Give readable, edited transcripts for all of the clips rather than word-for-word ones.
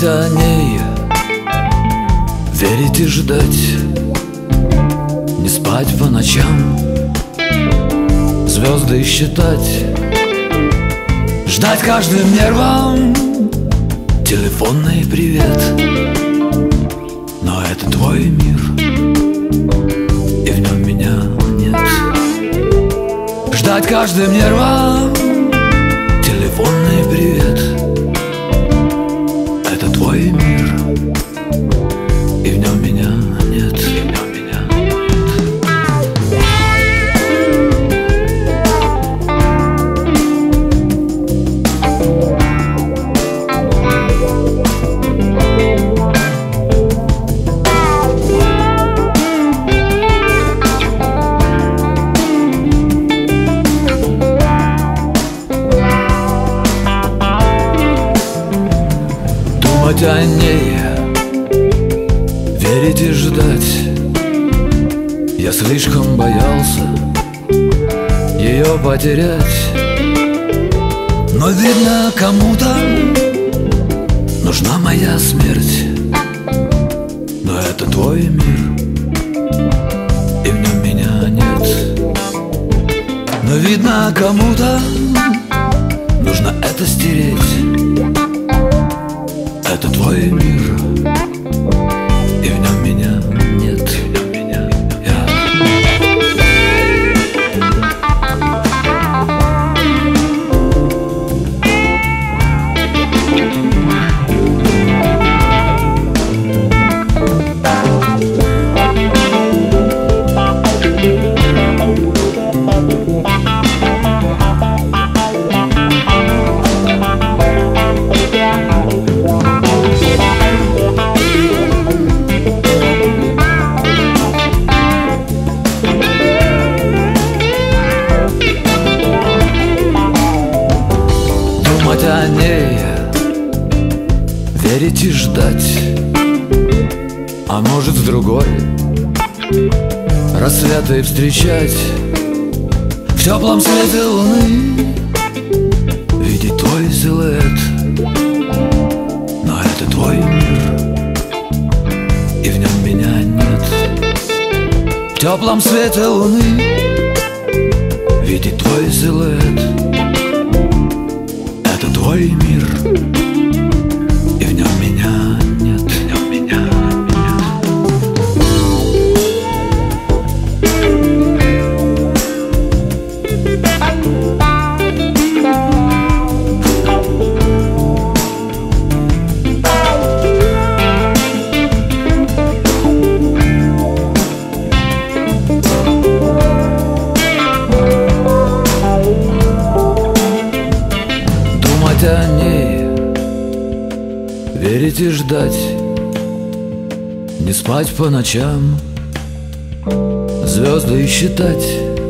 о ней, верить и ждать, не спать по ночам, звезды считать, ждать каждым нервом телефонный привет. Но это твой мир, и в нем меня нет. Ждать каждым нервом телефонный привет. Это твой мир, и в нем меня нет. Думать о ней, верить и ждать, я слишком боялся ее потерять. Но видно, кому-то нужна моя смерть. Но это твой мир, и в нем меня нет. Но видно, кому-то нужно это стереть. Это твой мир, и в нем меня нет. Думать о ней, верить и ждать, а может в другой рассветы встречать. В теплом свете луны видеть твой силуэт. Но это твой мир, и в нем меня нет. В теплом свете луны видеть твой силуэт. Это твой мир, и в нем меня нет. Думать о ней, верить и ждать, не спать по ночам, звезды считать,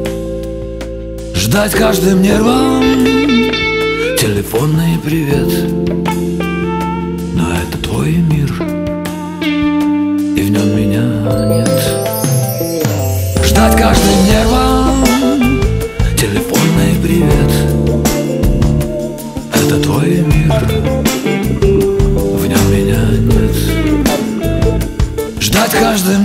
ждать каждым нервом телефонный привет. Но это твой мир, и в нем меня нет. Ждать каждым нервом телефонный привет. Это твой мир, в нем меня нет. Ждать каждым